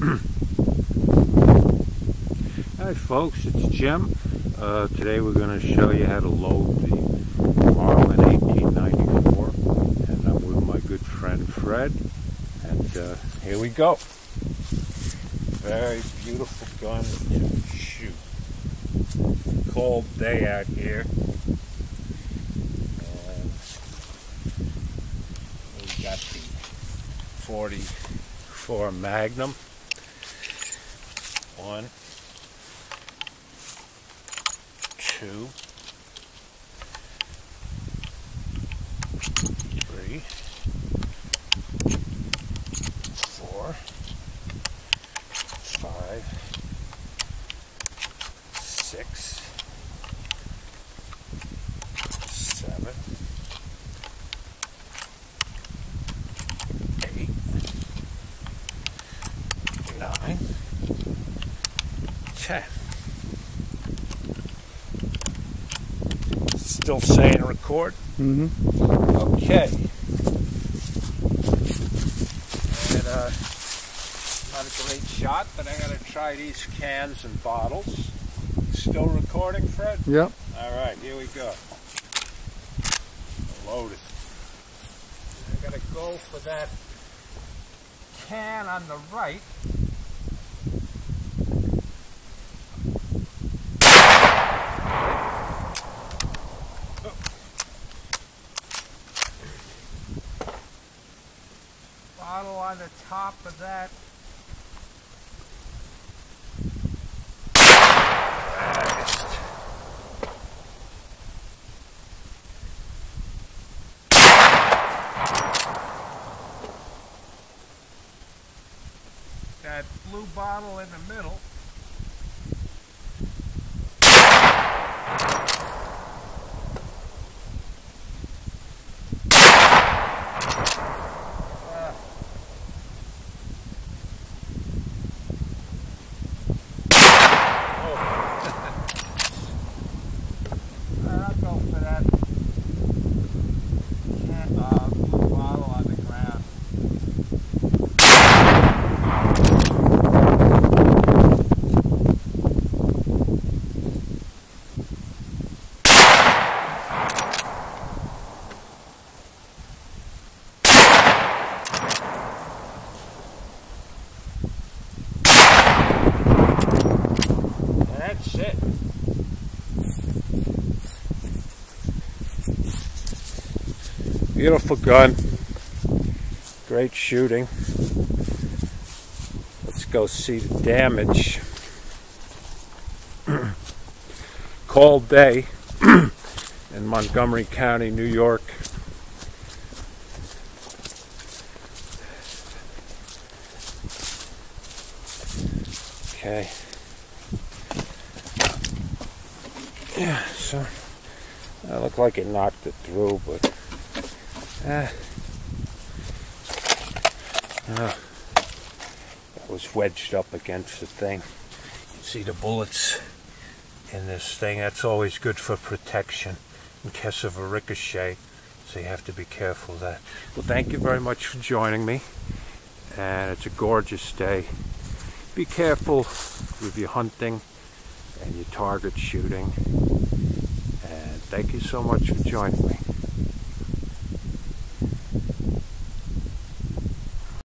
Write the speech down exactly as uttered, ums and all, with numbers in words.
Hi folks, it's Jim. Uh, today we're going to show you how to load the Marlin eighteen ninety-four, and I'm with my good friend Fred, and uh, here we go. Very beautiful gun to shoot. Cold day out here, and we got the forty-four Magnum. One, two, three, four, five, six, seven, eight, nine, ten. Still saying record? Mm-hmm. Okay. And uh, not a great shot, but I gotta try these cans and bottles. Still recording, Fred? Yep. Alright, here we go. Loaded. I gotta go for that can on the right. Bottle on the top of that. That blue bottle in the middle. I'll go for that can, uh, blue bottle on the ground. That's it. Beautiful gun. Great shooting. Let's go see the damage. Cold day in Montgomery County, New York. Okay. Yeah, so I look like it knocked it through, but uh, uh, that was wedged up against the thing. You can see the bullets in this thing. That's always good for protection in case of a ricochet, so you have to be careful of that. Well, thank you very much for joining me, and it's a gorgeous day. Be careful with your hunting and your target shooting, and thank you so much for joining me.